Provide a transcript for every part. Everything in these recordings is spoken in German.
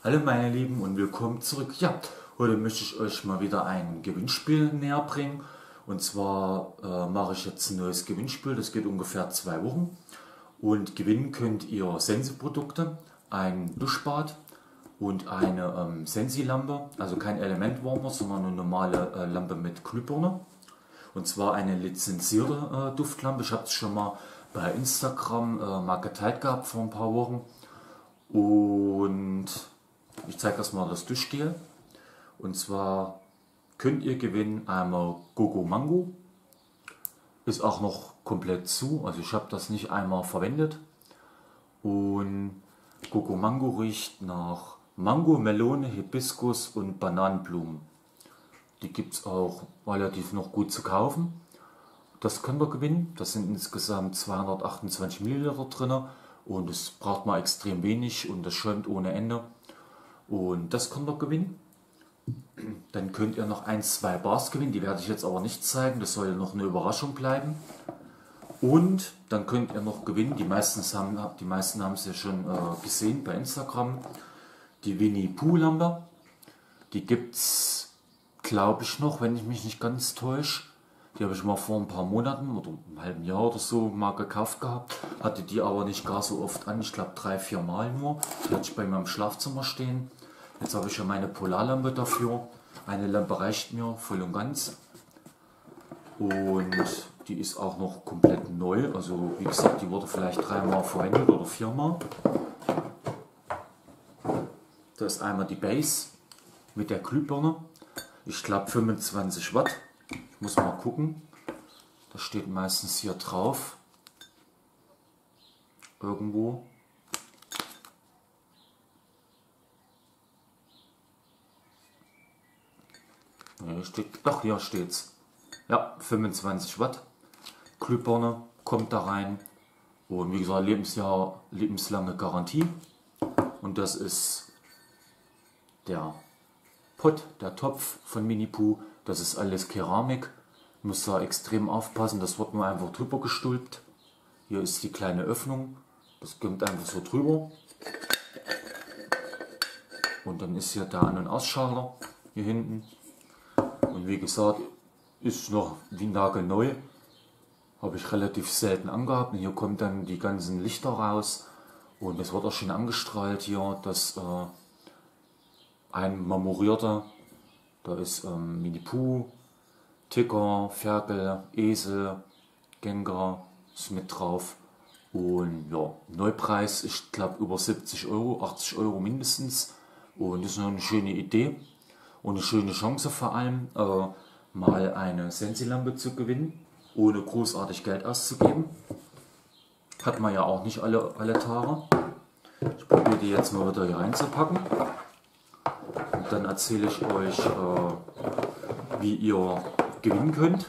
Hallo meine Lieben und willkommen zurück. Ja, heute möchte ich euch mal wieder ein Gewinnspiel näher bringen. Und zwar mache ich jetzt ein neues Gewinnspiel, das geht ungefähr 2 Wochen. Und gewinnen könnt ihr Sensi-Produkte, ein Duschbad und eine Sensi-Lampe, also kein Elementwarmer, sondern eine normale Lampe mit Glühbirne. Und zwar eine lizenzierte Duftlampe. Ich habe es schon mal bei Instagram mal geteilt gehabt vor ein paar Wochen. Und ich zeige erstmal das Duschgel. Und zwar könnt ihr gewinnen einmal Gogo Mango. Ist auch noch komplett zu, also ich habe das nicht einmal verwendet. Und Gogo Mango riecht nach Mango, Melone, Hibiskus und Bananenblumen. Die gibt es auch relativ noch gut zu kaufen. Das könnt ihr gewinnen. Das sind insgesamt 228 Milliliter drin. Und es braucht man extrem wenig und das schäumt ohne Ende. Und das könnt ihr gewinnen. Dann könnt ihr noch 2 Bars gewinnen. Die werde ich jetzt aber nicht zeigen. Das soll noch eine Überraschung bleiben. Und dann könnt ihr noch gewinnen. Die meisten haben es ja schon gesehen bei Instagram. Die Winnie Pooh Lampe. Die gibt es, glaube ich, noch, wenn ich mich nicht ganz täusche. Die habe ich mal vor ein paar Monaten oder einem halben Jahr oder so mal gekauft gehabt. Hatte die aber nicht gar so oft an. Ich glaube 3-4 Mal nur. Die hatte ich bei mir im Schlafzimmer stehen. Jetzt habe ich ja meine Polarlampe dafür. Eine Lampe reicht mir voll und ganz. Und die ist auch noch komplett neu. Also wie gesagt, die wurde vielleicht 3 Mal verwendet oder 4 Mal. Da ist einmal die Base mit der Glühbirne. Ich glaube 25 Watt. Ich muss mal gucken. Das steht meistens hier drauf. Irgendwo. Doch, hier steht's. Ja, 25 Watt. Glühbirne kommt da rein. Und wie gesagt, lebenslange Garantie. Und das ist der Pott, der Topf von Winnie Pooh. Das ist alles Keramik. Muss da extrem aufpassen. Das wird nur einfach drüber gestülpt. Hier ist die kleine Öffnung. Das kommt einfach so drüber. Und dann ist hier der An- und Ausschalter hier hinten. Und wie gesagt, ist noch wie nagelneu. Habe ich relativ selten angehabt. Und hier kommen dann die ganzen Lichter raus. Und es wird auch schön angestrahlt hier. Das ein marmorierter. Da ist Winnie Pooh, Ticker, Ferkel, Esel, Gengar ist mit drauf. Und ja, Neupreis, ich glaube über 70 Euro, 80 Euro mindestens. Und das ist noch eine schöne Idee und eine schöne Chance vor allem, mal eine Sensi-Lampe zu gewinnen, ohne großartig Geld auszugeben. Hat man ja auch nicht alle Tage. Ich probiere die jetzt mal wieder hier reinzupacken. Und dann erzähle ich euch, wie ihr gewinnen könnt.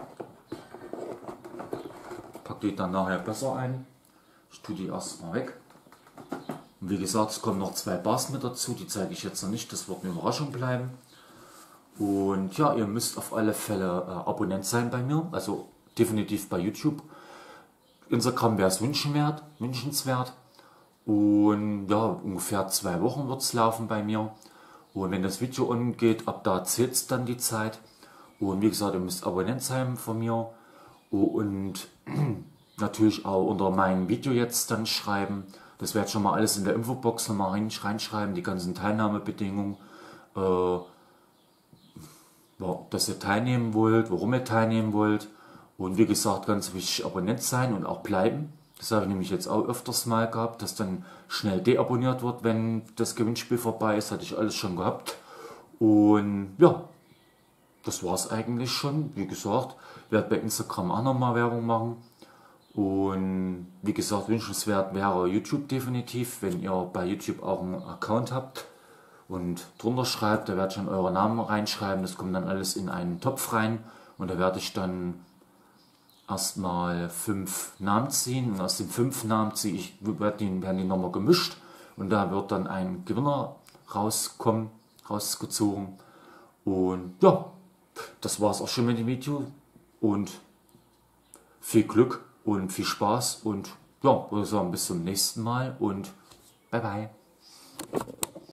Packt die dann nachher besser ein. Ich tue die erstmal weg. Und wie gesagt, es kommen noch 2 Bars mit dazu. Die zeige ich jetzt noch nicht. Das wird eine Überraschung bleiben. Und ja, ihr müsst auf alle Fälle Abonnent sein bei mir. Also definitiv bei YouTube. Instagram wäre es wünschenswert. Und ja, ungefähr 2 Wochen wird es laufen bei mir. Und wenn das Video angeht, ab da zählt es dann die Zeit. Und wie gesagt, ihr müsst Abonnent sein von mir. Und natürlich auch unter meinem Video jetzt dann schreiben. Das werde ich schon mal alles in der Infobox nochmal reinschreiben. Die ganzen Teilnahmebedingungen. Ja, dass ihr teilnehmen wollt, warum ihr teilnehmen wollt. Und wie gesagt, ganz wichtig, Abonnent sein und auch bleiben. Das habe ich nämlich jetzt auch öfters mal gehabt, dass dann schnell deabonniert wird, wenn das Gewinnspiel vorbei ist. Hatte ich alles schon gehabt. Und ja, das war es eigentlich schon. Wie gesagt, ich werde bei Instagram auch nochmal Werbung machen. Und wie gesagt, wünschenswert wäre YouTube definitiv, wenn ihr bei YouTube auch einen Account habt und drunter schreibt, da werde ich dann euren Namen reinschreiben. Das kommt dann alles in einen Topf rein und da werde ich dann erstmal 5 Namen ziehen und aus den 5 Namen werden die nochmal gemischt und da wird dann ein Gewinner rausgezogen. Und ja, das war es auch schon mit dem Video und viel Glück und viel Spaß und ja, würde sagen, bis zum nächsten Mal und bye bye.